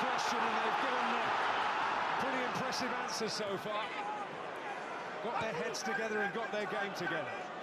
question, and they've given pretty impressive answers so far. Got their heads together and got their game together.